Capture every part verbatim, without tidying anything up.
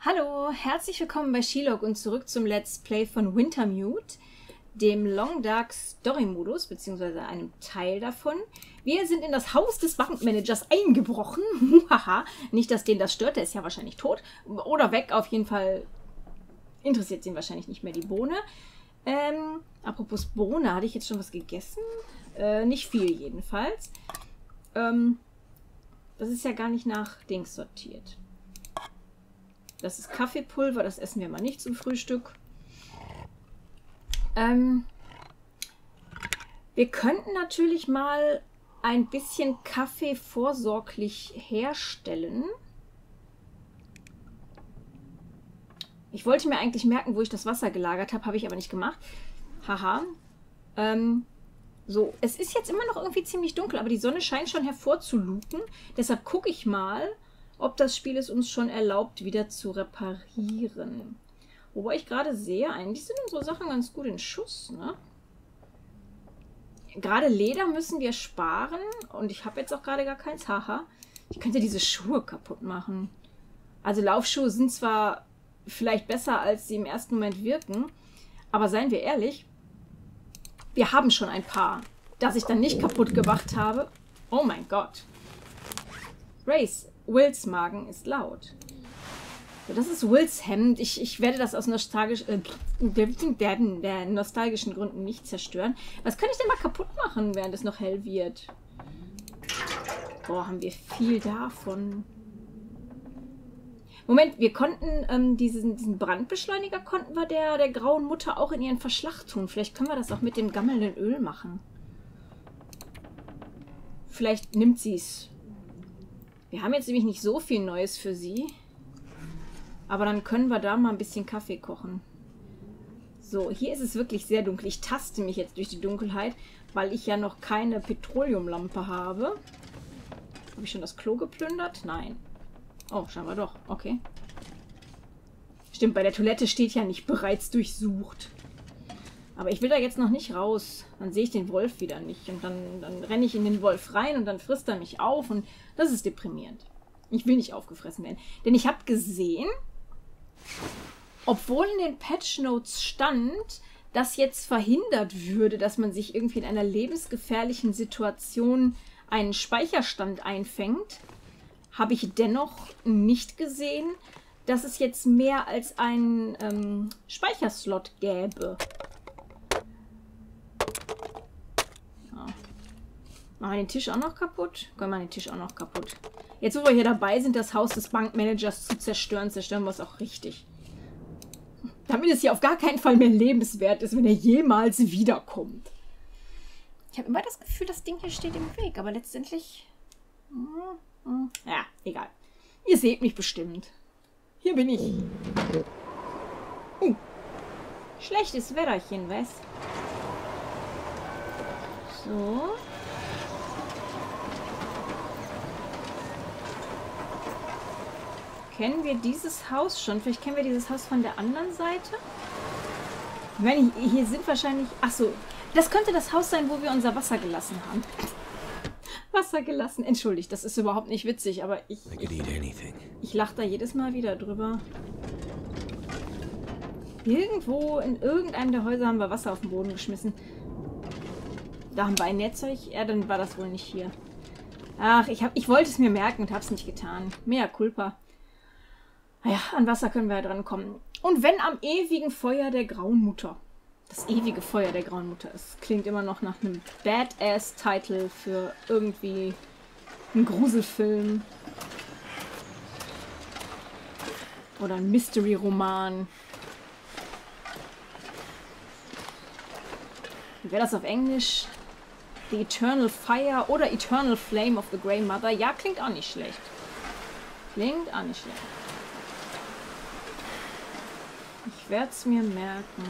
Hallo, herzlich willkommen bei Shilog und zurück zum Let's Play von Wintermute, dem Long Dark Story Modus, beziehungsweise einem Teil davon. Wir sind in das Haus des Bankmanagers eingebrochen. Haha, nicht, dass den das stört, der ist ja wahrscheinlich tot. Oder weg, auf jeden Fall interessiert ihn wahrscheinlich nicht mehr die Bohne. Ähm, apropos Bohne, hatte ich jetzt schon was gegessen? Äh, nicht viel jedenfalls. Ähm, das ist ja gar nicht nach Dings sortiert. Das ist Kaffeepulver, das essen wir mal nicht zum Frühstück. Ähm, wir könnten natürlich mal ein bisschen Kaffee vorsorglich herstellen. Ich wollte mir eigentlich merken, wo ich das Wasser gelagert habe, habe ich aber nicht gemacht. Haha. Ähm, so, es ist jetzt immer noch irgendwie ziemlich dunkel, aber die Sonne scheint schon hervorzuluken. Deshalb gucke ich mal, ob das Spiel es uns schon erlaubt, wieder zu reparieren. Wobei ich gerade sehe, eigentlich sind unsere Sachen ganz gut in Schuss, ne? Gerade Leder müssen wir sparen und ich habe jetzt auch gerade gar keins. Haha. Ich könnte diese Schuhe kaputt machen. Also Laufschuhe sind zwar vielleicht besser, als sie im ersten Moment wirken, aber seien wir ehrlich, wir haben schon ein paar, das ich dann nicht kaputt gemacht habe. Oh mein Gott. Race. Wills Magen ist laut. So, das ist Wills Hemd. Ich, ich werde das aus nostalgisch, äh, der, der nostalgischen Gründen nicht zerstören. Was kann ich denn mal kaputt machen, während es noch hell wird? Boah, haben wir viel davon. Moment, wir konnten ähm, diesen, diesen Brandbeschleuniger konnten wir der, der grauen Mutter auch in ihren Verschlag tun. Vielleicht können wir das auch mit dem gammelnden Öl machen. Vielleicht nimmt sie es. Wir haben jetzt nämlich nicht so viel Neues für sie. Aber dann können wir da mal ein bisschen Kaffee kochen. So, hier ist es wirklich sehr dunkel. Ich taste mich jetzt durch die Dunkelheit, weil ich ja noch keine Petroleumlampe habe. Habe ich schon das Klo geplündert? Nein. Oh, scheinbar doch. Okay. Stimmt, bei der Toilette steht ja nicht bereits durchsucht. Aber ich will da jetzt noch nicht raus. Dann sehe ich den Wolf wieder nicht. Und dann, dann renne ich in den Wolf rein und dann frisst er mich auf. Und das ist deprimierend. Ich will nicht aufgefressen werden. Denn ich habe gesehen, obwohl in den Patch Notes stand, dass jetzt verhindert würde, dass man sich irgendwie in einer lebensgefährlichen Situation einen Speicherstand einfängt, habe ich dennoch nicht gesehen, dass es jetzt mehr als einen ähm, Speicherslot gäbe. Machen wir den Tisch auch noch kaputt? Können wir den Tisch auch noch kaputt. Jetzt, wo wir hier dabei sind, das Haus des Bankmanagers zu zerstören, zerstören wir es auch richtig. Damit es hier auf gar keinen Fall mehr lebenswert ist, wenn er jemals wiederkommt. Ich habe immer das Gefühl, das Ding hier steht im Weg, aber letztendlich... Ja, egal. Ihr seht mich bestimmt. Hier bin ich. Uh. Schlechtes Wetterchen, was? So... Kennen wir dieses Haus schon? Vielleicht kennen wir dieses Haus von der anderen Seite? Ich meine, hier sind wahrscheinlich... Achso, das könnte das Haus sein, wo wir unser Wasser gelassen haben. Wasser gelassen. Entschuldigt, das ist überhaupt nicht witzig, aber ich... Ich, ich lache da jedes Mal wieder drüber. Irgendwo in irgendeinem der Häuser haben wir Wasser auf den Boden geschmissen. Da haben wir ein Nähzeug. Ja, dann war das wohl nicht hier. Ach, ich, hab, ich wollte es mir merken und habe es nicht getan. Mea culpa. Naja, an Wasser können wir ja dran kommen. Und wenn am ewigen Feuer der Grauen Mutter. Das ewige Feuer der Grauen Mutter. Es klingt immer noch nach einem Badass-Titel für irgendwie einen Gruselfilm. Oder ein Mystery-Roman. Wie wäre das auf Englisch? The Eternal Fire oder Eternal Flame of the Grey Mother. Ja, klingt auch nicht schlecht. Klingt auch nicht schlecht. Ich werde es mir merken.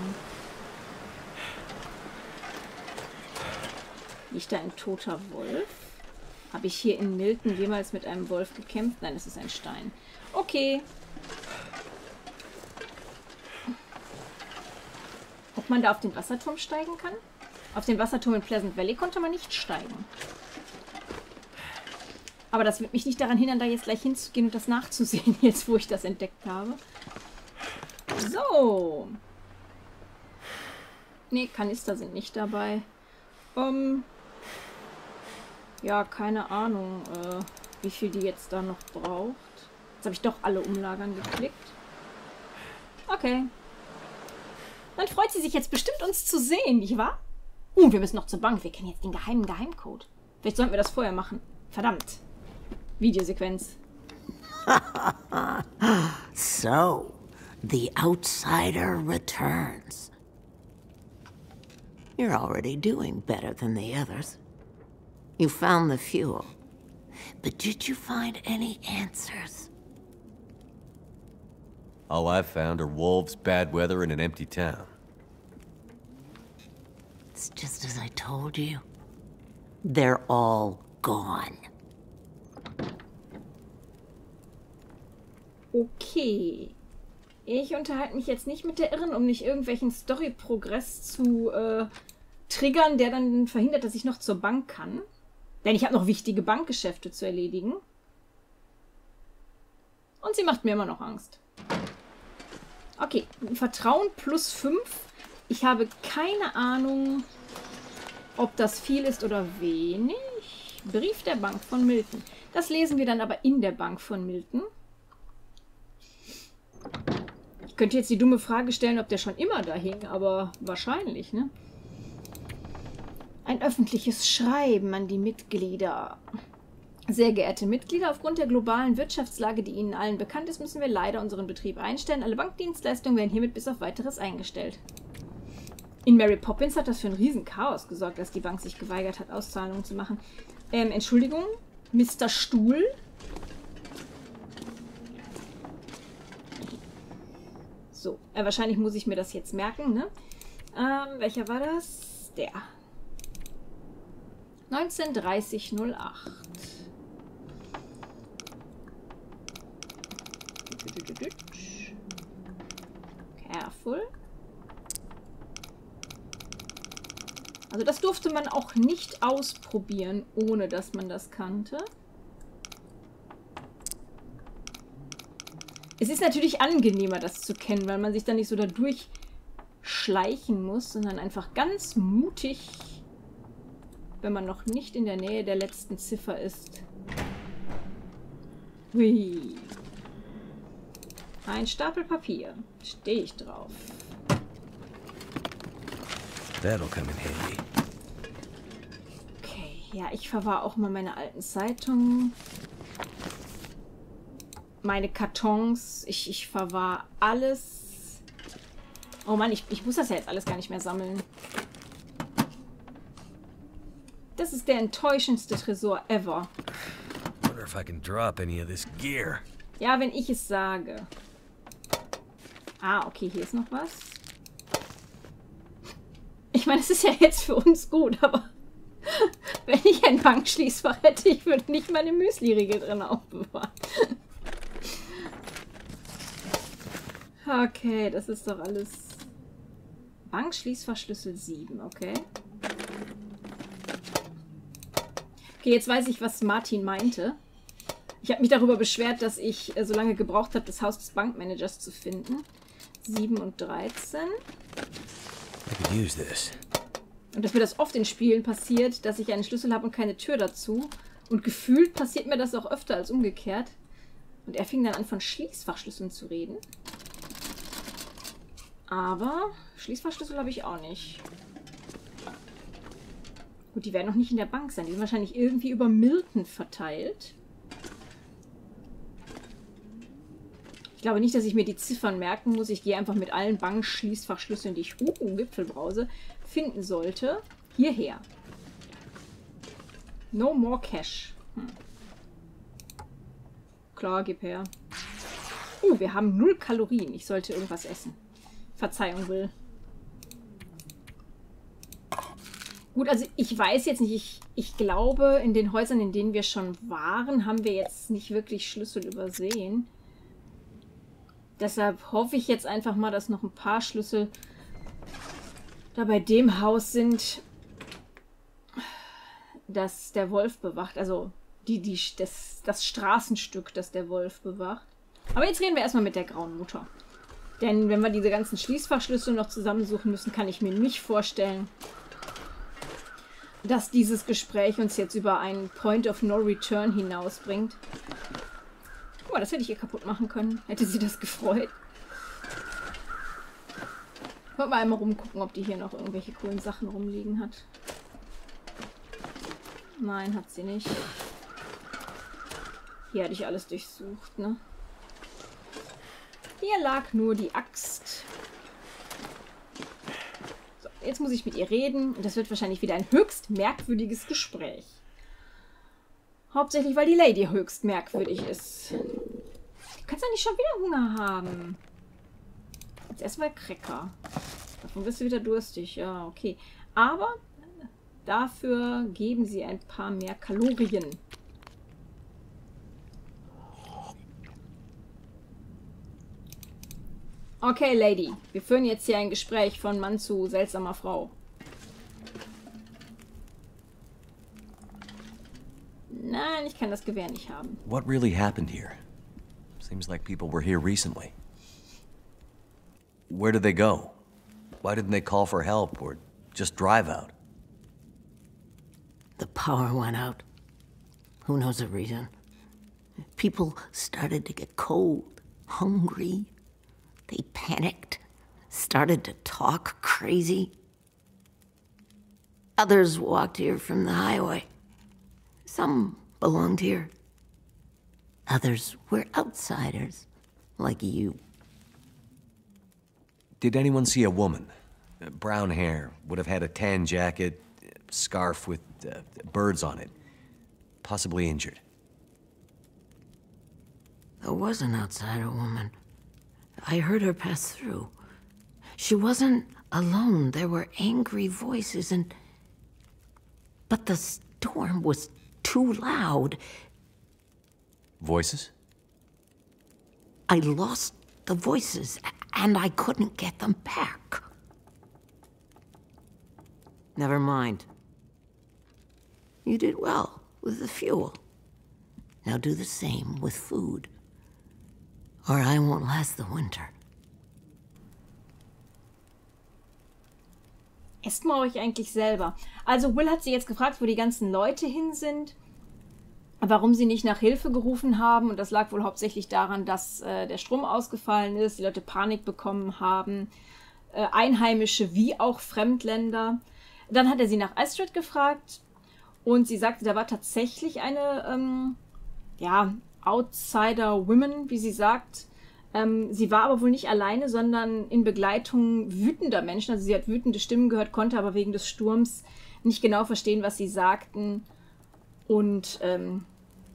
Liegt da ein toter Wolf? Habe ich hier in Milton jemals mit einem Wolf gekämpft? Nein, es ist ein Stein. Okay. Ob man da auf den Wasserturm steigen kann? Auf den Wasserturm in Pleasant Valley konnte man nicht steigen. Aber das wird mich nicht daran hindern, da jetzt gleich hinzugehen und das nachzusehen, jetzt wo ich das entdeckt habe. So. Nee, Kanister sind nicht dabei. Um, ja, keine Ahnung, äh, wie viel die jetzt da noch braucht. Jetzt habe ich doch alle Umlagern geklickt. Okay. Dann freut sie sich jetzt bestimmt, uns zu sehen, nicht wahr? Uh, wir müssen noch zur Bank. Wir kennen jetzt den geheimen Geheimcode. Vielleicht sollten wir das vorher machen. Verdammt. Videosequenz. So, the outsider returns. You're already doing better than the others. You found the fuel. But did you find any answers? All I've found are wolves, bad weather, and an empty town. It's just as I told you. They're all gone. Okay. Ich unterhalte mich jetzt nicht mit der Irren, um nicht irgendwelchen Story-Progress zu äh, triggern, der dann verhindert, dass ich noch zur Bank kann. Denn ich habe noch wichtige Bankgeschäfte zu erledigen. Und sie macht mir immer noch Angst. Okay, Vertrauen plus fünf. Ich habe keine Ahnung, ob das viel ist oder wenig. Brief der Bank von Milton. Das lesen wir dann aber in der Bank von Milton. Ich könnte jetzt die dumme Frage stellen, ob der schon immer da hing, aber wahrscheinlich, ne? Ein öffentliches Schreiben an die Mitglieder. Sehr geehrte Mitglieder, aufgrund der globalen Wirtschaftslage, die Ihnen allen bekannt ist, müssen wir leider unseren Betrieb einstellen. Alle Bankdienstleistungen werden hiermit bis auf Weiteres eingestellt. In Mary Poppins hat das für ein riesen Chaos gesorgt, dass die Bank sich geweigert hat, Auszahlungen zu machen. Ähm, Entschuldigung, Mister Stuhl? So, äh, wahrscheinlich muss ich mir das jetzt merken, ne? Ähm, welcher war das? Der. neunzehn dreißig null acht. Careful. Also das durfte man auch nicht ausprobieren, ohne dass man das kannte. Es ist natürlich angenehmer, das zu kennen, weil man sich dann nicht so dadurch schleichen muss, sondern einfach ganz mutig, wenn man noch nicht in der Nähe der letzten Ziffer ist. Hui. Ein Stapel Papier. Stehe ich drauf. That'll come in handy. Okay, ja, ich verwahre auch mal meine alten Zeitungen. Meine Kartons. Ich, ich verwahre alles. Oh Mann, ich, ich muss das ja jetzt alles gar nicht mehr sammeln. Das ist der enttäuschendste Tresor ever. Wonder if I can drop any of this gear. Ja, wenn ich es sage. Ah, okay, hier ist noch was. Ich meine, es ist ja jetzt für uns gut, aber wenn ich ein Bankschließfach hätte, ich würde nicht meine Müsli-Riegel drin aufbewahren. Okay, das ist doch alles... Bankschließfach Schlüssel sieben, okay. Okay, jetzt weiß ich, was Martin meinte. Ich habe mich darüber beschwert, dass ich äh, so lange gebraucht habe, das Haus des Bankmanagers zu finden. sieben und dreizehn. I could use this. Und dass mir das oft in Spielen passiert, dass ich einen Schlüssel habe und keine Tür dazu. Und gefühlt passiert mir das auch öfter als umgekehrt. Und er fing dann an, von Schließfachschlüsseln zu reden. Aber Schließfachschlüssel habe ich auch nicht. Gut, die werden noch nicht in der Bank sein. Die sind wahrscheinlich irgendwie über Milton verteilt. Ich glaube nicht, dass ich mir die Ziffern merken muss. Ich gehe einfach mit allen Bankschließfachschlüsseln, die ich uh, um Gipfel brause, finden sollte, hierher. No more cash. Hm. Klar, gib her. Uh, wir haben null Kalorien. Ich sollte irgendwas essen. Verzeihung, Will. Gut, also ich weiß jetzt nicht, ich, ich glaube, in den Häusern, in denen wir schon waren, haben wir jetzt nicht wirklich Schlüssel übersehen. Deshalb hoffe ich jetzt einfach mal, dass noch ein paar Schlüssel da bei dem Haus sind, das der Wolf bewacht. Also die, die, das, das Straßenstück, das der Wolf bewacht. Aber jetzt reden wir erstmal mit der Grauen Mutter. Denn wenn wir diese ganzen Schließfachschlüssel noch zusammensuchen müssen, kann ich mir nicht vorstellen, dass dieses Gespräch uns jetzt über einen Point of No Return hinausbringt. Guck mal, das hätte ich ihr kaputt machen können. Hätte sie das gefreut. Wollen wir einmal rumgucken, ob die hier noch irgendwelche coolen Sachen rumliegen hat. Nein, hat sie nicht. Hier hatte ich alles durchsucht, ne? Hier lag nur die Axt. So, jetzt muss ich mit ihr reden. Und das wird wahrscheinlich wieder ein höchst merkwürdiges Gespräch. Hauptsächlich, weil die Lady höchst merkwürdig ist. Du kannst ja nicht schon wieder Hunger haben. Jetzt erstmal Cracker. Davon bist du wieder durstig. Ja, okay. Aber dafür geben sie ein paar mehr Kalorien. Okay, Lady. Wir führen jetzt hier ein Gespräch von Mann zu seltsamer Frau. Nein, ich kann das Gewehr nicht haben. What really happened here? Seems like people were here recently. Where did they go? Why didn't they call for help or just drive out? The power went out. Who knows the reason? People started to get cold, hungry. They panicked, started to talk crazy. Others walked here from the highway. Some belonged here. Others were outsiders, like you. Did anyone see a woman? Uh, brown hair, would have had a tan jacket, scarf with uh, birds on it. Possibly injured. There was an outsider woman. I heard her pass through. She wasn't alone. There were angry voices and... But the storm was too loud. Voices? I lost the voices, and I couldn't get them back. Never mind. You did well with the fuel. Now do the same with food. Or I won't last the winter. Esst mal euch eigentlich selber. Also Will hat sie jetzt gefragt, wo die ganzen Leute hin sind. Warum sie nicht nach Hilfe gerufen haben. Und das lag wohl hauptsächlich daran, dass äh, der Strom ausgefallen ist, die Leute Panik bekommen haben. Äh, Einheimische wie auch Fremdländer. Dann hat er sie nach Astrid gefragt. Und sie sagte, da war tatsächlich eine, ähm, ja, Outsider-Woman, wie sie sagt. Ähm, sie war aber wohl nicht alleine, sondern in Begleitung wütender Menschen. Also sie hat wütende Stimmen gehört, konnte aber wegen des Sturms nicht genau verstehen, was sie sagten. Und ähm,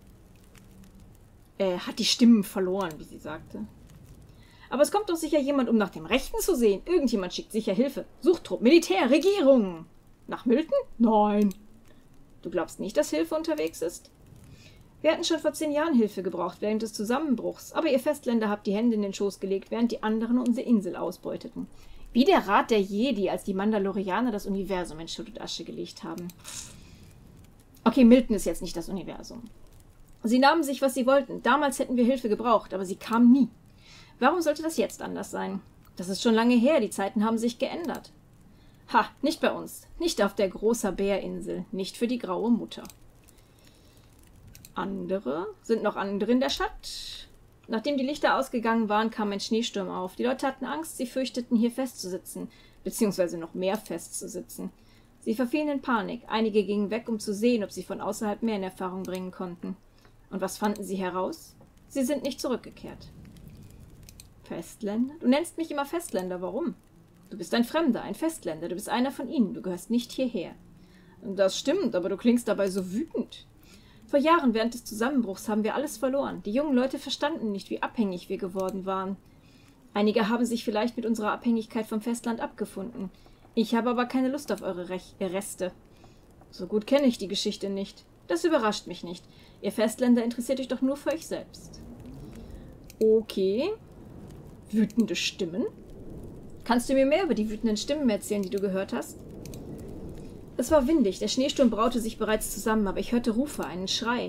äh, hat die Stimmen verloren, wie sie sagte. Aber es kommt doch sicher jemand, um nach dem Rechten zu sehen. Irgendjemand schickt sicher Hilfe. Suchtrupp, Militär, Regierung. Nach Milton? Nein. Du glaubst nicht, dass Hilfe unterwegs ist? Wir hatten schon vor zehn Jahren Hilfe gebraucht, während des Zusammenbruchs. Aber ihr Festländer habt die Hände in den Schoß gelegt, während die anderen unsere Insel ausbeuteten. Wie der Rat der Jedi, als die Mandalorianer das Universum in Schutt und Asche gelegt haben. Okay, Milton ist jetzt nicht das Universum. Sie nahmen sich, was sie wollten. Damals hätten wir Hilfe gebraucht, aber sie kam nie. Warum sollte das jetzt anders sein? Das ist schon lange her, die Zeiten haben sich geändert. Ha, nicht bei uns. Nicht auf der großen Bärinsel. Nicht für die graue Mutter. Andere? Sind noch andere in der Stadt? Nachdem die Lichter ausgegangen waren, kam ein Schneesturm auf. Die Leute hatten Angst, sie fürchteten, hier festzusitzen. Beziehungsweise noch mehr festzusitzen. Sie verfielen in Panik. Einige gingen weg, um zu sehen, ob sie von außerhalb mehr in Erfahrung bringen konnten. Und was fanden sie heraus? Sie sind nicht zurückgekehrt. Festländer? Du nennst mich immer Festländer. Warum? Du bist ein Fremder, ein Festländer. Du bist einer von ihnen. Du gehörst nicht hierher. Das stimmt, aber du klingst dabei so wütend. Vor Jahren während des Zusammenbruchs haben wir alles verloren. Die jungen Leute verstanden nicht, wie abhängig wir geworden waren. Einige haben sich vielleicht mit unserer Abhängigkeit vom Festland abgefunden. Ich habe aber keine Lust auf eure Rech Reste. So gut kenne ich die Geschichte nicht. Das überrascht mich nicht. Ihr Festländer interessiert euch doch nur für euch selbst. Okay. Wütende Stimmen? Kannst du mir mehr über die wütenden Stimmen erzählen, die du gehört hast? Es war windig, der Schneesturm braute sich bereits zusammen, aber ich hörte Rufe, einen Schrei.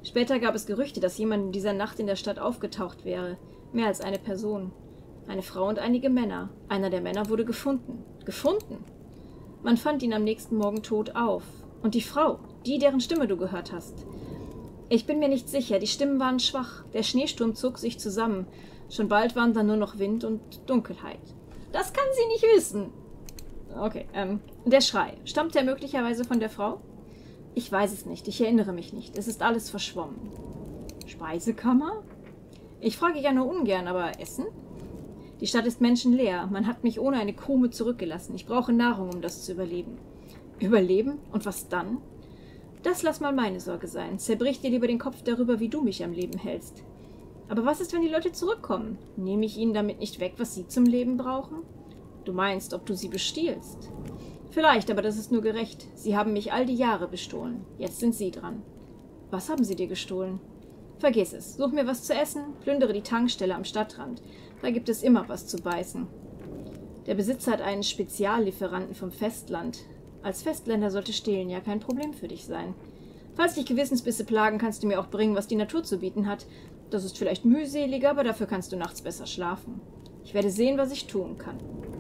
Später gab es Gerüchte, dass jemand in dieser Nacht in der Stadt aufgetaucht wäre. Mehr als eine Person. Eine Frau und einige Männer. Einer der Männer wurde gefunden. Gefunden? Man fand ihn am nächsten Morgen tot auf. Und die Frau, die, deren Stimme du gehört hast. Ich bin mir nicht sicher, die Stimmen waren schwach. Der Schneesturm zog sich zusammen. Schon bald waren dann nur noch Wind und Dunkelheit. Das kann sie nicht wissen. Okay, ähm, der Schrei. Stammt er möglicherweise von der Frau? Ich weiß es nicht, ich erinnere mich nicht. Es ist alles verschwommen. Speisekammer? Ich frage ja nur ungern, aber Essen? Die Stadt ist menschenleer. Man hat mich ohne eine Krume zurückgelassen. Ich brauche Nahrung, um das zu überleben. Überleben? Und was dann? Das lass mal meine Sorge sein. Zerbrich dir lieber den Kopf darüber, wie du mich am Leben hältst. Aber was ist, wenn die Leute zurückkommen? Nehme ich ihnen damit nicht weg, was sie zum Leben brauchen? Du meinst, ob du sie bestiehlst? Vielleicht, aber das ist nur gerecht. Sie haben mich all die Jahre bestohlen. Jetzt sind sie dran. Was haben sie dir gestohlen? Vergiss es. Such mir was zu essen, plündere die Tankstelle am Stadtrand. Da gibt es immer was zu beißen. Der Besitzer hat einen Speziallieferanten vom Festland. Als Festländer sollte Stehlen ja kein Problem für dich sein. Falls dich Gewissensbisse plagen, kannst du mir auch bringen, was die Natur zu bieten hat. Das ist vielleicht mühseliger, aber dafür kannst du nachts besser schlafen. Ich werde sehen, was ich tun kann.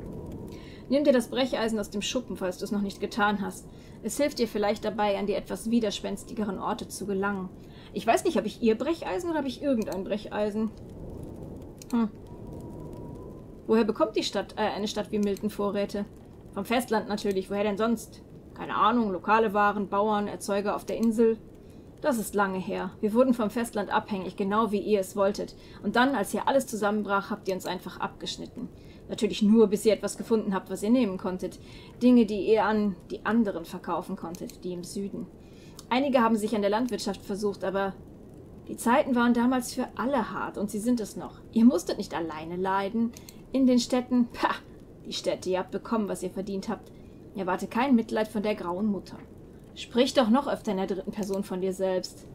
Nimm dir das Brecheisen aus dem Schuppen, falls du es noch nicht getan hast. Es hilft dir vielleicht dabei, an die etwas widerspenstigeren Orte zu gelangen. Ich weiß nicht, habe ich ihr Brecheisen oder habe ich irgendein Brecheisen? Hm. Woher bekommt die Stadt, äh, eine Stadt wie Milton Vorräte? Vom Festland natürlich, woher denn sonst? Keine Ahnung, lokale Waren, Bauern, Erzeuger auf der Insel. Das ist lange her. Wir wurden vom Festland abhängig, genau wie ihr es wolltet. Und dann, als hier alles zusammenbrach, habt ihr uns einfach abgeschnitten. Natürlich nur, bis ihr etwas gefunden habt, was ihr nehmen konntet. Dinge, die ihr an die anderen verkaufen konntet, die im Süden. Einige haben sich an der Landwirtschaft versucht, aber die Zeiten waren damals für alle hart und sie sind es noch. Ihr musstet nicht alleine leiden. In den Städten, pah, die Städte, ihr habt bekommen, was ihr verdient habt. Erwarte kein Mitleid von der grauen Mutter. Sprich doch noch öfter in der dritten Person von dir selbst.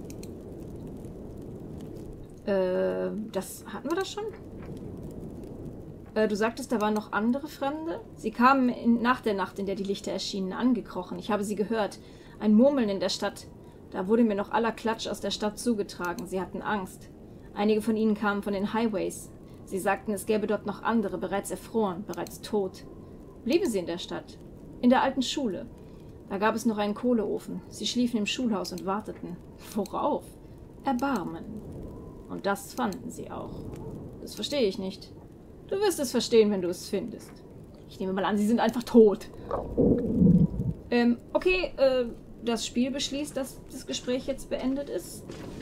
Äh, das hatten wir das schon? Äh, du sagtest, da waren noch andere Fremde? Sie kamen in, nach der Nacht, in der die Lichter erschienen, angekrochen. Ich habe sie gehört. Ein Murmeln in der Stadt. Da wurde mir noch aller Klatsch aus der Stadt zugetragen. Sie hatten Angst. Einige von ihnen kamen von den Highways. Sie sagten, es gäbe dort noch andere, bereits erfroren, bereits tot. Blieben sie in der Stadt? In der alten Schule. Da gab es noch einen Kohleofen. Sie schliefen im Schulhaus und warteten. Worauf? Erbarmen. Und das fanden sie auch. Das verstehe ich nicht. Du wirst es verstehen, wenn du es findest. Ich nehme mal an, sie sind einfach tot. Ähm, okay, äh, das Spiel beschließt, dass das Gespräch jetzt beendet ist.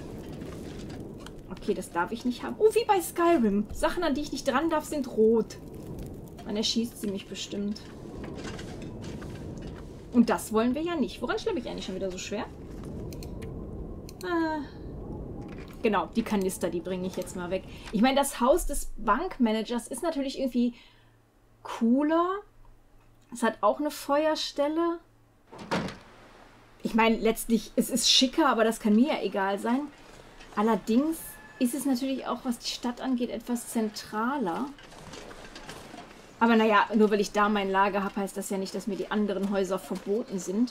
Okay, das darf ich nicht haben. Oh, wie bei Skyrim. Sachen, an die ich nicht dran darf, sind rot. Dann erschießt sie mich bestimmt. Und das wollen wir ja nicht. Woran schleppe ich eigentlich schon wieder so schwer? Ah. Genau, die Kanister, die bringe ich jetzt mal weg. Ich meine, das Haus des Bankmanagers ist natürlich irgendwie cooler. Es hat auch eine Feuerstelle. Ich meine, letztlich, es ist schicker, aber das kann mir ja egal sein. Allerdings ist es natürlich auch, was die Stadt angeht, etwas zentraler. Aber naja, nur weil ich da mein Lager habe, heißt das ja nicht, dass mir die anderen Häuser verboten sind.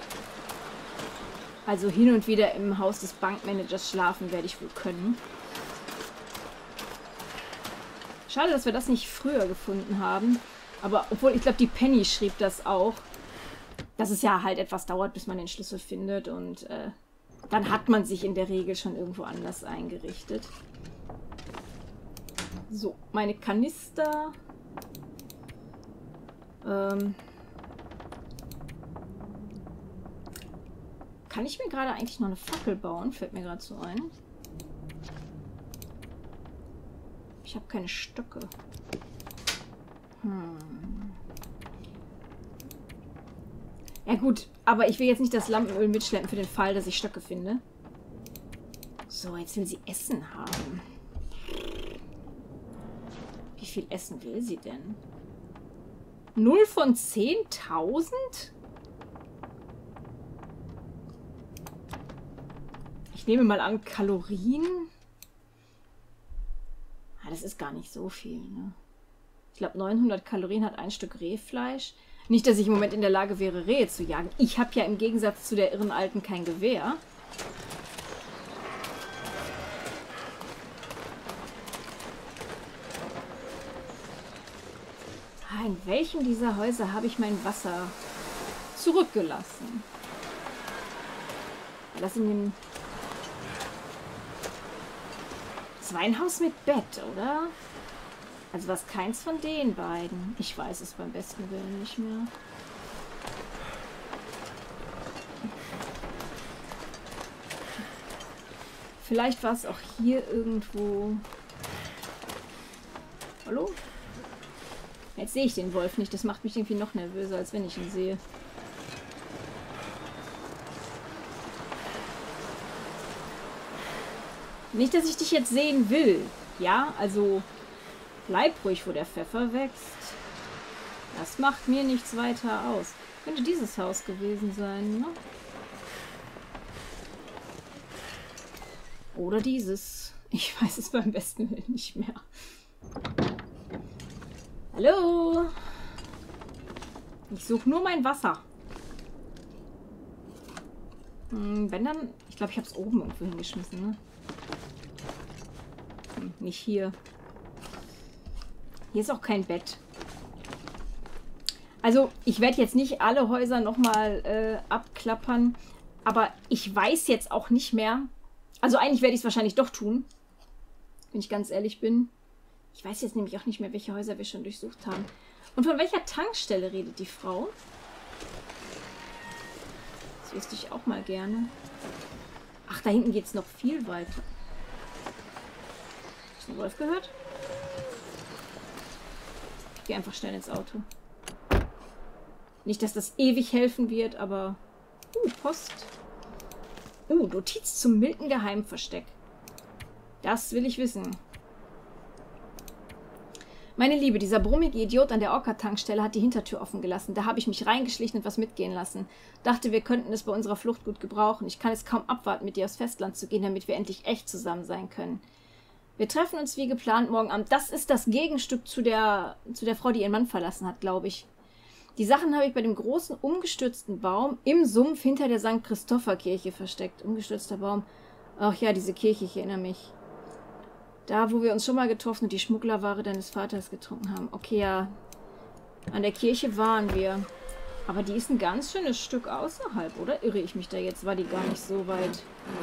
Also hin und wieder im Haus des Bankmanagers schlafen werde ich wohl können. Schade, dass wir das nicht früher gefunden haben. Aber obwohl, ich glaube, die Penny schrieb das auch. Dass es ja halt etwas dauert, bis man den Schlüssel findet. Und äh, dann hat man sich in der Regel schon irgendwo anders eingerichtet. So, meine Kanister. Ähm... Kann ich mir gerade eigentlich noch eine Fackel bauen? Fällt mir gerade so ein. Ich habe keine Stöcke. Hm. Ja gut, aber ich will jetzt nicht das Lampenöl mitschleppen für den Fall, dass ich Stöcke finde. So, jetzt will sie Essen haben. Wie viel Essen will sie denn? null von zehntausend? Ich nehme mal an, Kalorien. Ah, das ist gar nicht so viel, ne? Ich glaube, neunhundert Kalorien hat ein Stück Rehfleisch. Nicht, dass ich im Moment in der Lage wäre, Rehe zu jagen. Ich habe ja im Gegensatz zu der irren Alten kein Gewehr. Ah, in welchem dieser Häuser habe ich mein Wasser zurückgelassen? War das in dem... Das war ein Haus mit Bett, oder? Also was keins von den beiden. Ich weiß es beim besten Willen nicht mehr. Vielleicht war es auch hier irgendwo... Hallo? Jetzt sehe ich den Wolf nicht. Das macht mich irgendwie noch nervöser, als wenn ich ihn sehe. Nicht, dass ich dich jetzt sehen will. Ja, also bleib ruhig, wo der Pfeffer wächst. Das macht mir nichts weiter aus. Könnte dieses Haus gewesen sein, ne? Oder dieses. Ich weiß es beim besten Willen nicht mehr. Hallo? Ich suche nur mein Wasser. Hm, wenn dann... Ich glaube, ich habe es oben irgendwo hingeschmissen, ne? Hm, nicht hier. Hier ist auch kein Bett. Also, ich werde jetzt nicht alle Häuser nochmal äh, abklappern. Aber ich weiß jetzt auch nicht mehr... Also eigentlich werde ich es wahrscheinlich doch tun. Wenn ich ganz ehrlich bin. Ich weiß jetzt nämlich auch nicht mehr, welche Häuser wir schon durchsucht haben. Und von welcher Tankstelle redet die Frau? Das wüsste ich auch mal gerne. Ach, da hinten geht es noch viel weiter. Hast du den Wolf gehört? Ich gehe einfach schnell ins Auto. Nicht, dass das ewig helfen wird, aber... Uh, Post. Uh, Notiz zum milden Geheimversteck. Das will ich wissen. Meine Liebe, dieser brummige Idiot an der Orca-Tankstelle hat die Hintertür offen gelassen. Da habe ich mich reingeschlichen und was mitgehen lassen. Dachte, wir könnten es bei unserer Flucht gut gebrauchen. Ich kann es kaum abwarten, mit dir aufs Festland zu gehen, damit wir endlich echt zusammen sein können. Wir treffen uns wie geplant morgen Abend. Das ist das Gegenstück zu der, zu der Frau, die ihren Mann verlassen hat, glaube ich. Die Sachen habe ich bei dem großen, umgestürzten Baum im Sumpf hinter der Sankt Christopher-Kirche versteckt. Umgestürzter Baum. Ach ja, diese Kirche, ich erinnere mich. Da, wo wir uns schon mal getroffen und die Schmugglerware deines Vaters getrunken haben. Okay, ja. An der Kirche waren wir. Aber die ist ein ganz schönes Stück außerhalb, oder? Irre ich mich da jetzt? War die gar nicht so weit.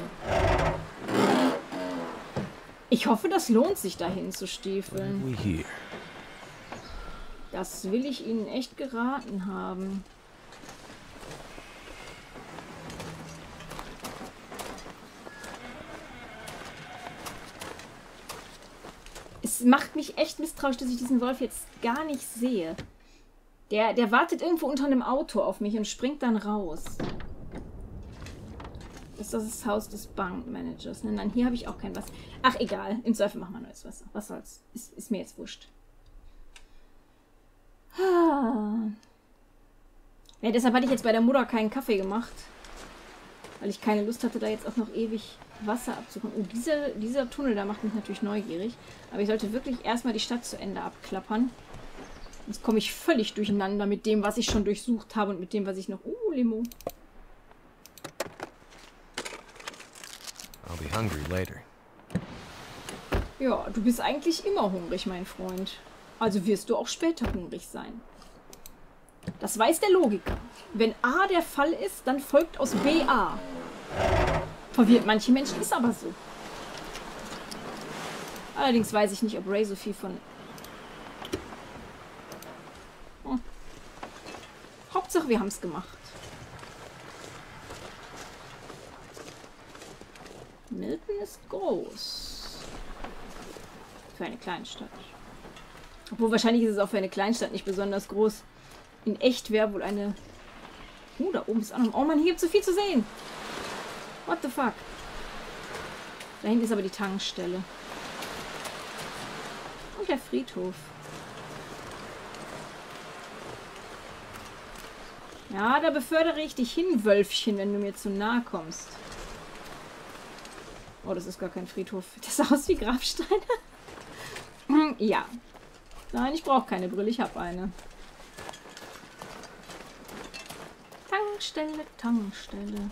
Ich hoffe, das lohnt sich, dahin zu stiefeln. Das will ich Ihnen echt geraten haben. Es macht mich echt misstrauisch, dass ich diesen Wolf jetzt gar nicht sehe. Der, der wartet irgendwo unter einem Auto auf mich und springt dann raus. Das ist das Haus des Bankmanagers. Nein, nein, hier habe ich auch kein Wasser. Ach, egal. Im Zweifel machen wir neues Wasser. Was soll's? Ist, ist mir jetzt wurscht. Ah. Ja, deshalb hatte ich jetzt bei der Mutter keinen Kaffee gemacht. Weil ich keine Lust hatte, da jetzt auch noch ewig Wasser abzukommen. Oh, diese, dieser Tunnel da macht mich natürlich neugierig. Aber ich sollte wirklich erstmal die Stadt zu Ende abklappern. Sonst komme ich völlig durcheinander mit dem, was ich schon durchsucht habe und mit dem, was ich noch... Uh, Limo. I'll be hungry later. Ja, du bist eigentlich immer hungrig, mein Freund. Also wirst du auch später hungrig sein. Das weiß der Logiker. Wenn A der Fall ist, dann folgt aus B A. Verwirrt manche Menschen, ist aber so. Allerdings weiß ich nicht, ob Ray so viel von... Oh. Hauptsache, wir haben es gemacht. Milton ist groß. Für eine Kleinstadt. Obwohl, wahrscheinlich ist es auch für eine Kleinstadt nicht besonders groß. In echt wäre wohl eine... Oh, da oben ist auch noch... Oh Mann, hier gibt es so viel zu sehen. What the fuck? Da hinten ist aber die Tankstelle. Und der Friedhof. Ja, da befördere ich dich hin, Wölfchen, wenn du mir zu nahe kommst. Oh, das ist gar kein Friedhof. Das sah aus wie Grabsteine. Ja. Nein, ich brauche keine Brille, ich habe eine. Tankstelle, Tankstelle.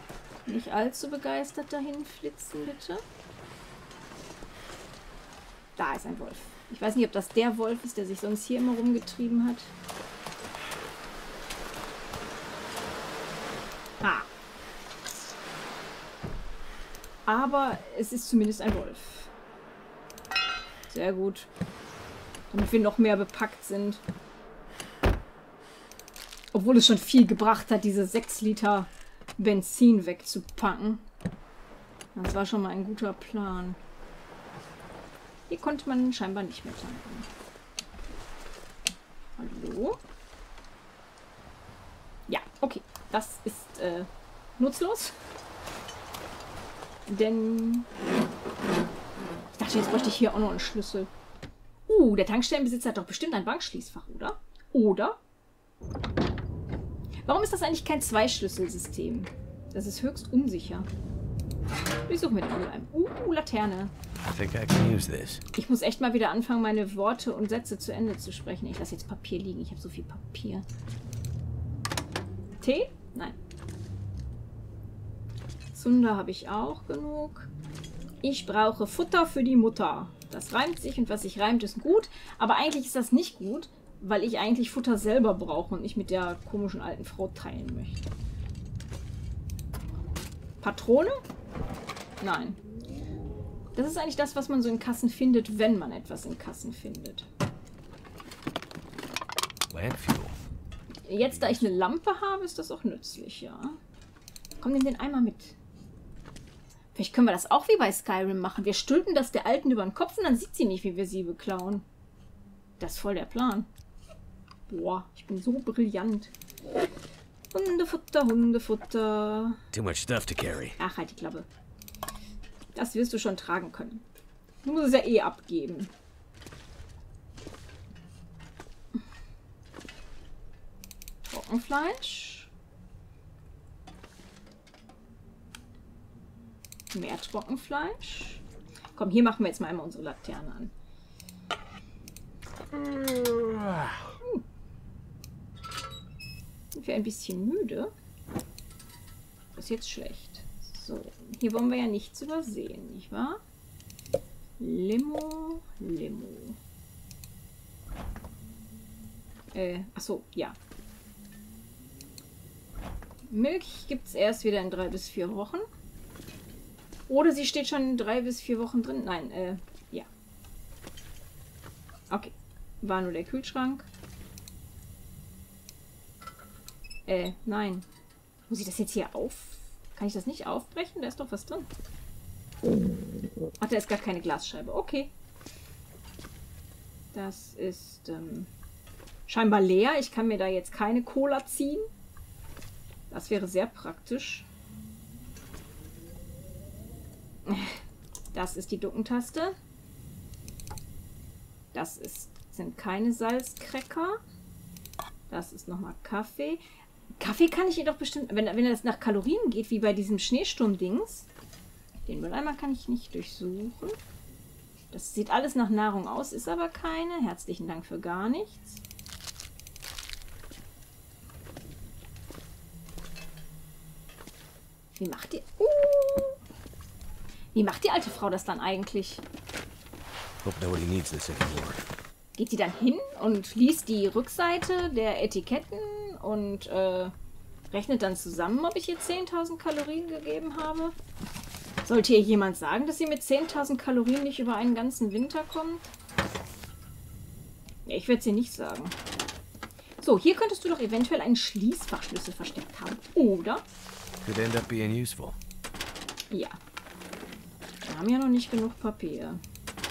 Nicht allzu begeistert dahin flitzen, bitte. Da ist ein Wolf. Ich weiß nicht, ob das der Wolf ist, der sich sonst hier immer rumgetrieben hat. Ah. Aber es ist zumindest ein Wolf. Sehr gut. Damit wir noch mehr bepackt sind. Obwohl es schon viel gebracht hat, diese sechs Liter Benzin wegzupacken. Das war schon mal ein guter Plan. Hier konnte man scheinbar nicht mehr tanken. Hallo? Ja, okay. Das ist äh, nutzlos. Denn ich dachte, jetzt bräuchte ich hier auch noch einen Schlüssel. Uh, der Tankstellenbesitzer hat doch bestimmt ein Bankschließfach, oder? Oder? Warum ist das eigentlich kein Zwei-Schlüssel-System? Das ist höchst unsicher. Ich suche mir den Mülleimer. Uh, Laterne. I think I can use this. Ich muss echt mal wieder anfangen, meine Worte und Sätze zu Ende zu sprechen. Ich lasse jetzt Papier liegen. Ich habe so viel Papier. Tee? Nein. Zunder habe ich auch genug. Ich brauche Futter für die Mutter. Das reimt sich und was sich reimt, ist gut. Aber eigentlich ist das nicht gut, weil ich eigentlich Futter selber brauche und nicht mit der komischen alten Frau teilen möchte. Patrone? Nein. Das ist eigentlich das, was man so in Kassen findet, wenn man etwas in Kassen findet. Landfuel. Jetzt, da ich eine Lampe habe, ist das auch nützlich, ja. Komm, nimm den Eimer mit. Vielleicht können wir das auch wie bei Skyrim machen. Wir stülpen das der Alten über den Kopf und dann sieht sie nicht, wie wir sie beklauen. Das ist voll der Plan. Boah, ich bin so brillant. Hundefutter, Hundefutter. Too much stuff to carry. Ach, halt die Klappe. Das wirst du schon tragen können. Du musst es ja eh abgeben. Trockenfleisch. Mehr Trockenfleisch. Komm, hier machen wir jetzt mal einmal unsere Laterne an. Hm. Sind wir ein bisschen müde? Das ist jetzt schlecht. So, hier wollen wir ja nichts übersehen, nicht wahr? Limo, Limo. Äh, achso, ja. Milch gibt es erst wieder in drei bis vier Wochen. Oder sie steht schon in drei bis vier Wochen drin. Nein, äh, ja. Okay. War nur der Kühlschrank. Äh, nein. Muss ich das jetzt hier auf... Kann ich das nicht aufbrechen? Da ist doch was drin. Ach, da ist gar keine Glasscheibe. Okay. Das ist ähm, scheinbar leer. Ich kann mir da jetzt keine Cola ziehen. Das wäre sehr praktisch. Das ist die Duckentaste. Das ist, sind keine Salzcracker. Das ist nochmal Kaffee. Kaffee kann ich jedoch bestimmt, wenn, wenn das nach Kalorien geht, wie bei diesem Schneesturm-Dings. Den Mülleimer kann ich nicht durchsuchen. Das sieht alles nach Nahrung aus, ist aber keine. Herzlichen Dank für gar nichts. Wie macht die... Uh, wie macht die alte Frau das dann eigentlich? Hope nobody needs this anymore. Geht die dann hin und liest die Rückseite der Etiketten und äh, rechnet dann zusammen, ob ich ihr zehntausend Kalorien gegeben habe? Sollte ihr jemand sagen, dass sie mit zehntausend Kalorien nicht über einen ganzen Winter kommt? Ja, ich werde es ihr nicht sagen. So, hier könntest du doch eventuell einen Schließfachschlüssel versteckt haben, oder? Could end up being useful. Ja. Wir haben ja noch nicht genug Papier.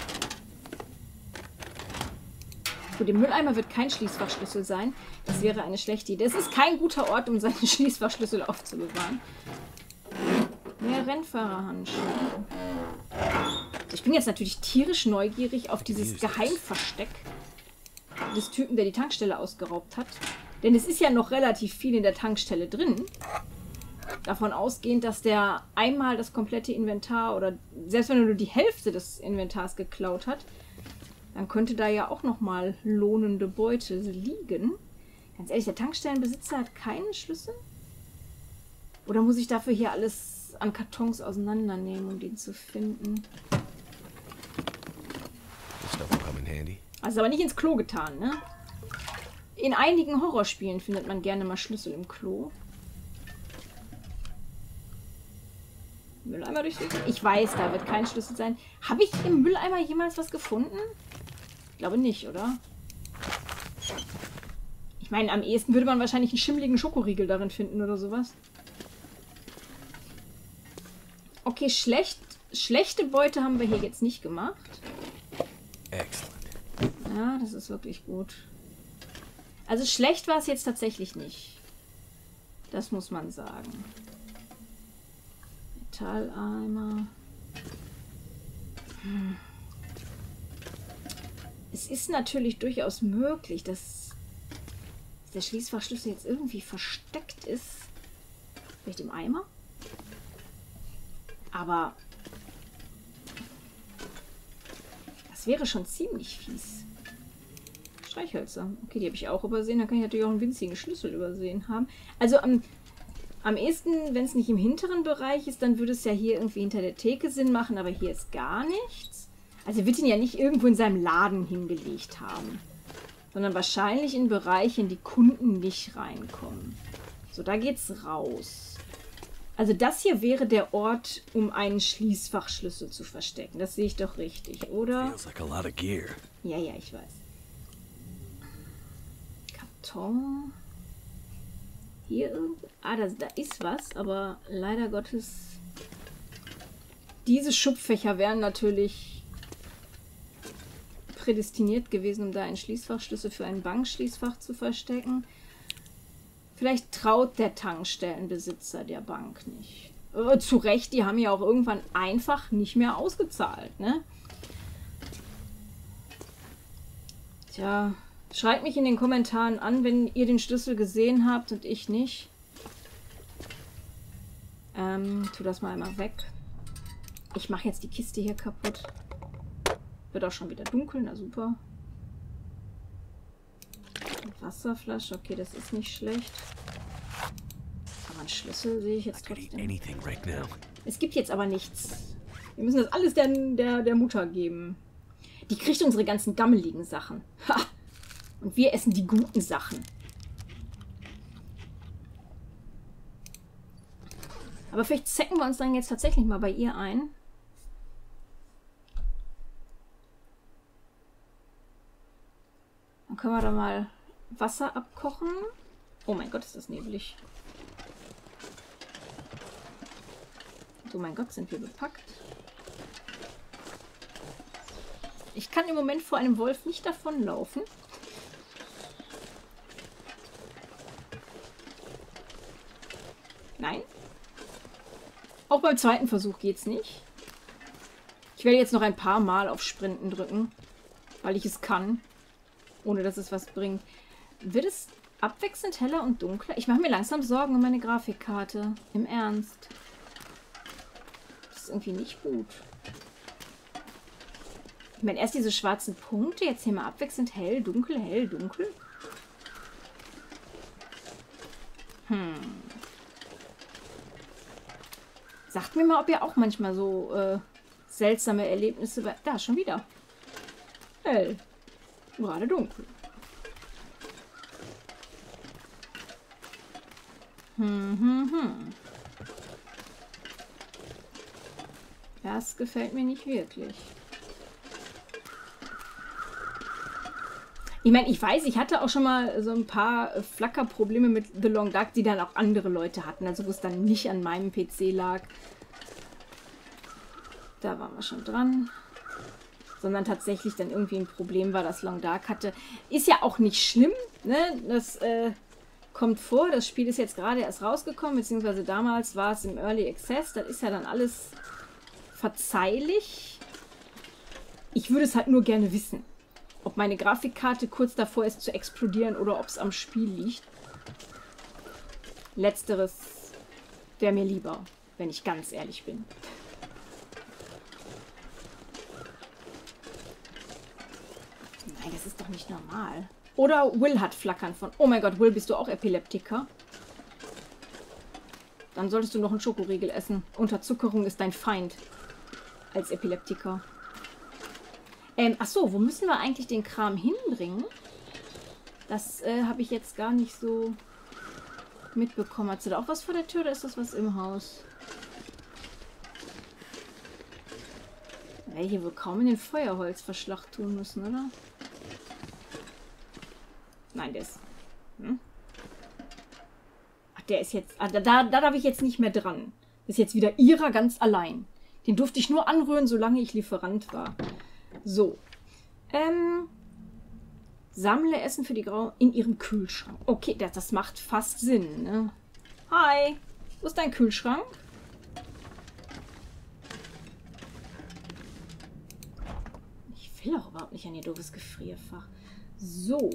Gut, im Mülleimer wird kein Schließfachschlüssel sein. Das wäre eine schlechte Idee. Es ist kein guter Ort, um seine Schließfachschlüssel aufzubewahren. Mehr Rennfahrerhandschuhe. Ich bin jetzt natürlich tierisch neugierig auf dieses Geheimversteck des Typen, der die Tankstelle ausgeraubt hat. Denn es ist ja noch relativ viel in der Tankstelle drin. Davon ausgehend, dass der einmal das komplette Inventar oder selbst wenn er nur die Hälfte des Inventars geklaut hat, dann könnte da ja auch nochmal lohnende Beute liegen. Ganz ehrlich, der Tankstellenbesitzer hat keinen Schlüssel? Oder muss ich dafür hier alles an Kartons auseinandernehmen, um den zu finden? Also aber nicht ins Klo getan, ne? In einigen Horrorspielen findet man gerne mal Schlüssel im Klo. Mülleimer durchsuchen? Ich weiß, da wird kein Schlüssel sein. Habe ich im Mülleimer jemals was gefunden? Ich glaube nicht, oder? Ich meine, am ehesten würde man wahrscheinlich einen schimmligen Schokoriegel darin finden oder sowas. Okay, schlecht, schlechte Beute haben wir hier jetzt nicht gemacht. Excellent. Ja, das ist wirklich gut. Also schlecht war es jetzt tatsächlich nicht. Das muss man sagen. Metalleimer. Hm. Es ist natürlich durchaus möglich, dass der Schließfachschlüssel jetzt irgendwie versteckt ist. Vielleicht im Eimer? Aber das wäre schon ziemlich fies. Streichhölzer. Okay, die habe ich auch übersehen. Da kann ich natürlich auch einen winzigen Schlüssel übersehen haben. Also am, am ehesten, wenn es nicht im hinteren Bereich ist, dann würde es ja hier irgendwie hinter der Theke Sinn machen. Aber hier ist gar nichts. Also er wird ihn ja nicht irgendwo in seinem Laden hingelegt haben. Sondern wahrscheinlich in Bereiche, in die Kunden nicht reinkommen. So, da geht's raus. Also das hier wäre der Ort, um einen Schließfachschlüssel zu verstecken. Das sehe ich doch richtig, oder? Feels like a lot of gear. Ja, ja, ich weiß. Karton. Hier irgendwo. Ah, da, da ist was, aber leider Gottes. Diese Schubfächer wären natürlich prädestiniert gewesen, um da einen Schließfachschlüssel für ein Bankschließfach zu verstecken. Vielleicht traut der Tankstellenbesitzer der Bank nicht. Äh, zu Recht, die haben ja auch irgendwann einfach nicht mehr ausgezahlt, ne? Tja, schreibt mich in den Kommentaren an, wenn ihr den Schlüssel gesehen habt und ich nicht. Ähm, tu das mal einmal weg. Ich mache jetzt die Kiste hier kaputt. Wird auch schon wieder dunkel, na super. Wasserflasche, okay, das ist nicht schlecht. Aber einen Schlüssel sehe ich jetzt trotzdem. Right now. Es gibt jetzt aber nichts. Wir müssen das alles der, der, der Mutter geben. Die kriegt unsere ganzen gammeligen Sachen. Ha! Und wir essen die guten Sachen. Aber vielleicht zecken wir uns dann jetzt tatsächlich mal bei ihr ein. Dann können wir da mal Wasser abkochen. Oh mein Gott, ist das nebelig. Oh mein Gott, sind wir bepackt. Ich kann im Moment vor einem Wolf nicht davonlaufen. Nein. Auch beim zweiten Versuch geht's nicht. Ich werde jetzt noch ein paar Mal auf Sprinten drücken, weil ich es kann. Ohne dass es was bringt. Wird es abwechselnd heller und dunkler? Ich mache mir langsam Sorgen um meine Grafikkarte. Im Ernst. Das ist irgendwie nicht gut. Ich meine, erst diese schwarzen Punkte. Jetzt hier mal abwechselnd hell, dunkel, hell, dunkel. Hm. Sagt mir mal, ob ihr auch manchmal so äh, seltsame Erlebnisse... Bei da, schon wieder. Hell. Gerade dunkel. Hm, hm, hm. Das gefällt mir nicht wirklich. Ich meine, ich weiß, ich hatte auch schon mal so ein paar Flackerprobleme mit The Long Dark, die dann auch andere Leute hatten. Also wo es dann nicht an meinem P C lag. Da waren wir schon dran. Sondern tatsächlich dann irgendwie ein Problem war, das Long Dark hatte. Ist ja auch nicht schlimm, ne? Das äh, kommt vor. Das Spiel ist jetzt gerade erst rausgekommen, beziehungsweise damals war es im Early Access. Das ist ja dann alles verzeihlich. Ich würde es halt nur gerne wissen, ob meine Grafikkarte kurz davor ist zu explodieren oder ob es am Spiel liegt. Letzteres wäre mir lieber, wenn ich ganz ehrlich bin. Nein, das ist doch nicht normal. Oder Will hat Flackern von... Oh mein Gott, Will, bist du auch Epileptiker? Dann solltest du noch einen Schokoriegel essen. Unterzuckerung ist dein Feind. Als Epileptiker. Ähm, ach so, wo müssen wir eigentlich den Kram hinbringen? Das äh, habe ich jetzt gar nicht so mitbekommen. Hast du da auch was vor der Tür oder ist das was im Haus? Ja, hier wohl kaum in den Feuerholzverschlag tun müssen, oder? Nein, der ist... Hm? Ach, der ist jetzt... Ah, da, da, da darf ich jetzt nicht mehr dran. Das ist jetzt wieder ihrer ganz allein. Den durfte ich nur anrühren, solange ich Lieferant war. So. Ähm... Sammle Essen für die Grau in ihrem Kühlschrank. Okay, das, das macht fast Sinn, ne? Hi. Wo ist dein Kühlschrank? Ich will auch überhaupt nicht an ihr doofes Gefrierfach. So.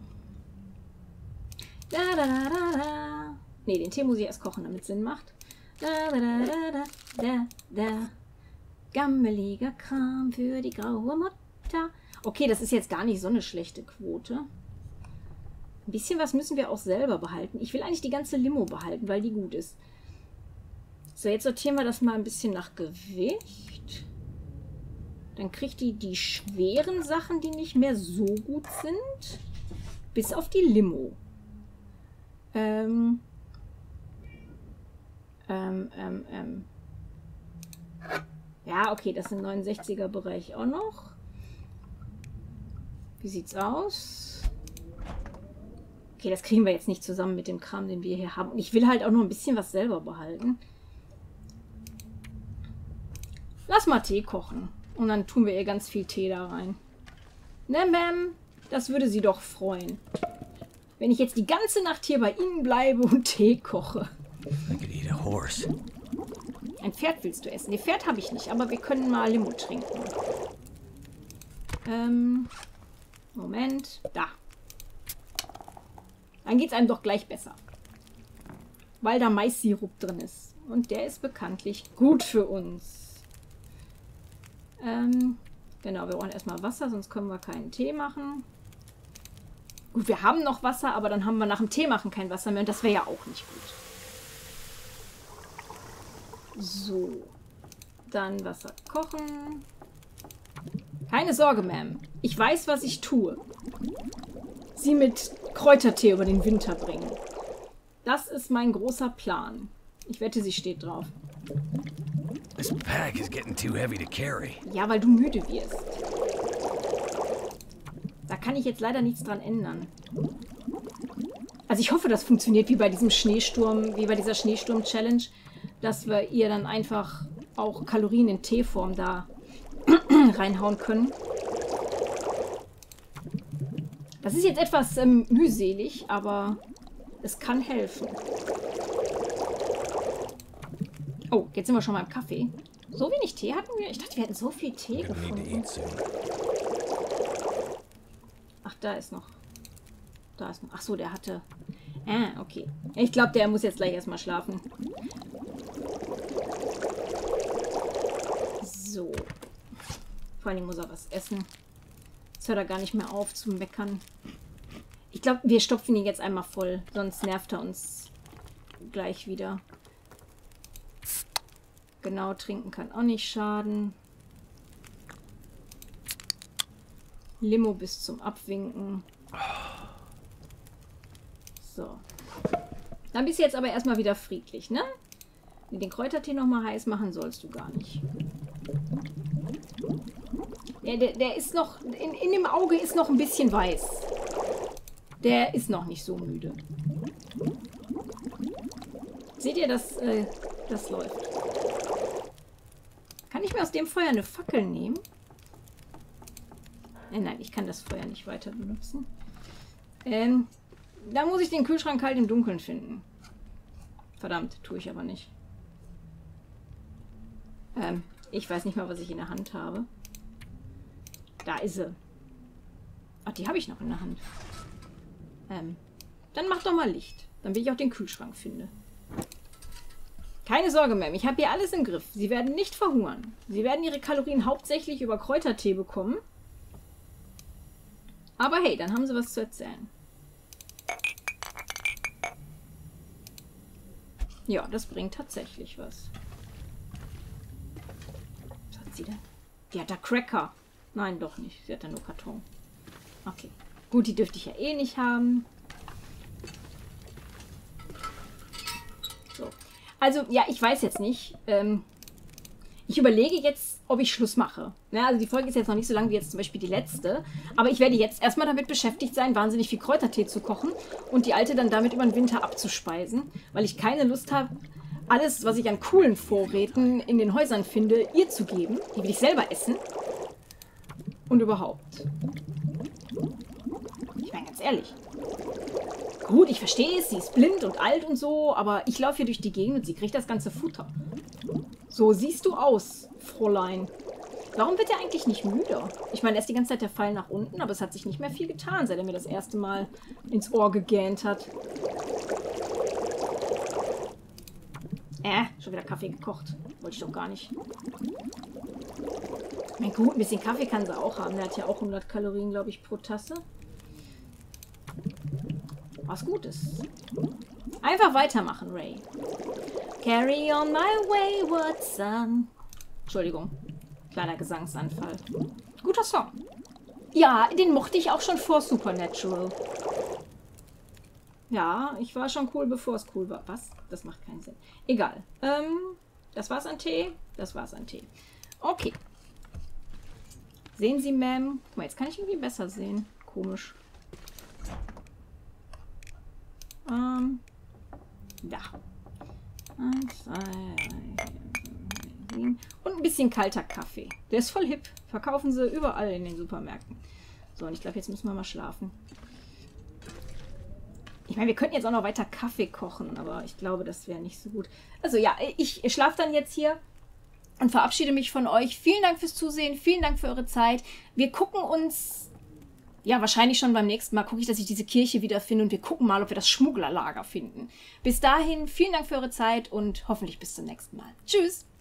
Da, da, da, da, da. Ne, den Tee muss ich erst kochen, damit es Sinn macht. Da, da, da, da, da, da, da. Gammeliger Kram für die graue Mutter. Okay, das ist jetzt gar nicht so eine schlechte Quote. Ein bisschen was müssen wir auch selber behalten. Ich will eigentlich die ganze Limo behalten, weil die gut ist. So, jetzt sortieren wir das mal ein bisschen nach Gewicht. Dann kriegt die die schweren Sachen, die nicht mehr so gut sind. Bis auf die Limo. Ähm. Ähm, ähm, ähm. Ja, okay, das ist im neunundsechziger Bereich auch noch. Wie sieht's aus? Okay, das kriegen wir jetzt nicht zusammen mit dem Kram, den wir hier haben. Und ich will halt auch noch ein bisschen was selber behalten. Lass mal Tee kochen. Und dann tun wir ihr ganz viel Tee da rein. Ne, Ma'am? Das würde sie doch freuen. Wenn ich jetzt die ganze Nacht hier bei Ihnen bleibe und Tee koche. I could eat a horse. Ein Pferd willst du essen? Ne, Pferd habe ich nicht, aber wir können mal Limo trinken. Ähm... Moment. Da. Dann geht es einem doch gleich besser. Weil da Mais-Sirup drin ist. Und der ist bekanntlich gut für uns. Ähm, genau, wir brauchen erstmal Wasser, sonst können wir keinen Tee machen. Gut, wir haben noch Wasser, aber dann haben wir nach dem Tee machen kein Wasser mehr. Und das wäre ja auch nicht gut. So. Dann Wasser kochen. Keine Sorge, Ma'am. Ich weiß, was ich tue. Sie mit Kräutertee über den Winter bringen. Das ist mein großer Plan. Ich wette, sie steht drauf. This pack is getting too heavy to carry. Ja, weil du müde wirst. Da kann ich jetzt leider nichts dran ändern. Also ich hoffe, das funktioniert wie bei diesem Schneesturm, wie bei dieser Schneesturm-Challenge, dass wir ihr dann einfach auch Kalorien in Teeform da reinhauen können. Das ist jetzt etwas ähm, mühselig, aber es kann helfen. Oh, jetzt sind wir schon mal im Kaffee. So wenig Tee hatten wir? Ich dachte, wir hätten so viel Tee gefunden. Ach, da ist noch. Da ist noch. Ach so, der hatte... Ah, okay. Ich glaube, der muss jetzt gleich erstmal schlafen. So. Vor allem muss er was essen. Jetzt hört er gar nicht mehr auf zu meckern. Ich glaube, wir stopfen ihn jetzt einmal voll. Sonst nervt er uns gleich wieder. Genau, trinken kann auch nicht schaden. Limo bis zum Abwinken. So. Dann bist du jetzt aber erstmal wieder friedlich, ne? Den Kräutertee nochmal heiß machen sollst du gar nicht. Ja, der, der ist noch... In, in dem Auge ist noch ein bisschen weiß. Der ist noch nicht so müde. Seht ihr, das, äh, das läuft. Kann ich mir aus dem Feuer eine Fackel nehmen? Nein, nein, ich kann das Feuer nicht weiter benutzen. Ähm, da muss ich den Kühlschrank kalt im Dunkeln finden. Verdammt, tue ich aber nicht. Ähm, ich weiß nicht mal, was ich in der Hand habe. Da ist sie. Ach, die habe ich noch in der Hand. Ähm, dann mach doch mal Licht. Dann will ich auch den Kühlschrank finde. Keine Sorge, Ma'am. Ich habe hier alles im Griff. Sie werden nicht verhungern. Sie werden ihre Kalorien hauptsächlich über Kräutertee bekommen. Aber hey, dann haben sie was zu erzählen. Ja, das bringt tatsächlich was. Was hat sie denn? Die hat da Cracker. Nein, doch nicht. Sie hat ja nur Karton. Okay. Gut, die dürfte ich ja eh nicht haben. So. Also, ja, ich weiß jetzt nicht. Ähm, ich überlege jetzt, ob ich Schluss mache. Ja, also die Folge ist jetzt noch nicht so lang wie jetzt zum Beispiel die letzte. Aber ich werde jetzt erstmal damit beschäftigt sein, wahnsinnig viel Kräutertee zu kochen und die Alte dann damit über den Winter abzuspeisen. Weil ich keine Lust habe, alles, was ich an coolen Vorräten in den Häusern finde, ihr zu geben. Die will ich selber essen. Und überhaupt. Ich meine, ganz ehrlich. Gut, ich verstehe es, sie ist blind und alt und so, aber ich laufe hier durch die Gegend und sie kriegt das ganze Futter. So siehst du aus, Fräulein. Warum wird er eigentlich nicht müde? Ich meine, er ist die ganze Zeit der Pfeil nach unten, aber es hat sich nicht mehr viel getan, seit er mir das erste Mal ins Ohr gegähnt hat. Äh, schon wieder Kaffee gekocht. Wollte ich doch gar nicht. Na gut, ein bisschen Kaffee kann sie auch haben. Der hat ja auch hundert Kalorien, glaube ich, pro Tasse. Was Gutes. Einfach weitermachen, Ray. Carry on my wayward son. Entschuldigung. Kleiner Gesangsanfall. Guter Song. Ja, den mochte ich auch schon vor Supernatural. Ja, ich war schon cool, bevor es cool war. Was? Das macht keinen Sinn. Egal. Ähm, das war's an Tee. Das war's an Tee. Okay. Sehen Sie, Ma'am? Guck mal, jetzt kann ich irgendwie besser sehen. Komisch. Ähm. Da. Eins, zwei, drei, vier, sieben. Und ein bisschen kalter Kaffee. Der ist voll hip. Verkaufen sie überall in den Supermärkten. So, und ich glaube, jetzt müssen wir mal schlafen. Ich meine, wir könnten jetzt auch noch weiter Kaffee kochen, aber ich glaube, das wäre nicht so gut. Also ja, ich schlafe dann jetzt hier und verabschiede mich von euch. Vielen Dank fürs Zusehen, vielen Dank für eure Zeit. Wir gucken uns, ja, wahrscheinlich schon beim nächsten Mal, gucke ich, dass ich diese Kirche wiederfinde und wir gucken mal, ob wir das Schmugglerlager finden. Bis dahin, vielen Dank für eure Zeit und hoffentlich bis zum nächsten Mal. Tschüss!